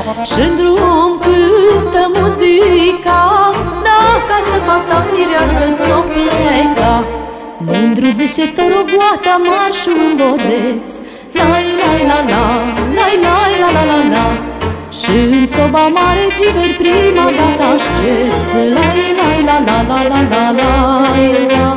Și-n drum cântă muzica, dacă să fata mireasă ți-o pleca. Mândru zice torogoata marșul în boreț, lai lai la la, lai lai la la la la. Și în soba mare giveri prima dată aștepți, lai lai la la la la la la la.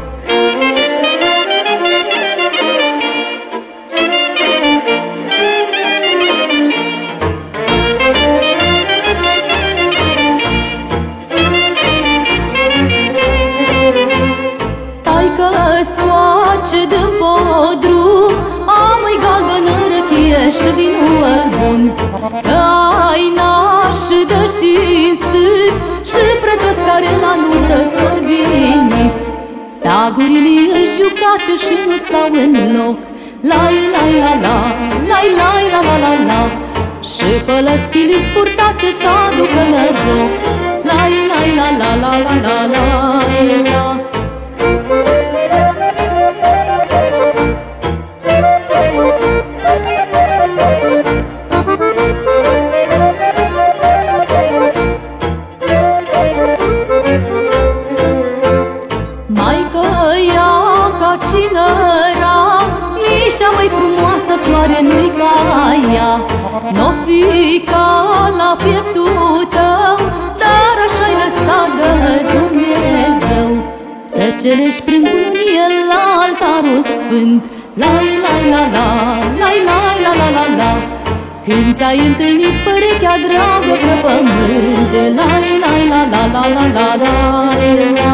Scoace din podrum, amă-i galbenă răchie și vinul bun. Că ai naș dă și-n stât și pre toți care la nuntă ți-or venit. Stagurile își jucace și nu stau în loc, lai lai la la, lai lai la la la la. Și pălăschile scurtace s-aducă noroc, lai lai la la la la la la la. Maică ea ca cinăra, nici cea mai frumoasă floare nu-i ca ea. N-o fi ca la pieptul tău, dar așa-i lăsat de Dumnezeu. Să celești prin cununie la altarul sfânt, lai lai la la, lai lai la la la la. Când ți-ai întâlnit părechea dragă pe pământ, lai lai la la la la la la la.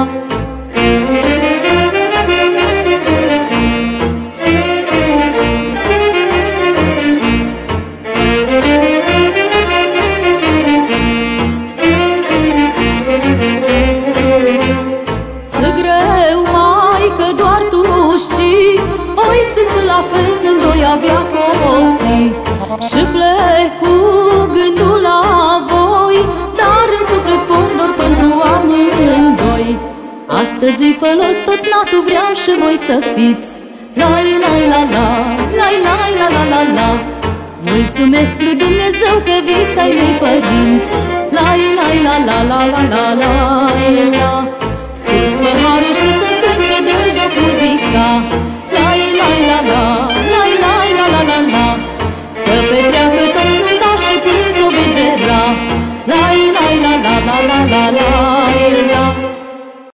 La fel când doi avea copii și plec cu gândul la voi, dar în suflet por dor pentru amândoi. Astăzi-i fălos tot natul, vreau și voi să fiți, lai lai la la, lai lai la la la la. Mulțumesc lui Dumnezeu că vis ai mei părinți, lai lai la la la la la la la. Sus păharul și să cânce de joc muzica, lai lai la la, lai lai la la la la. Să petreacă toți nuntașii prin s-o vegera, lai lai la la la la la la.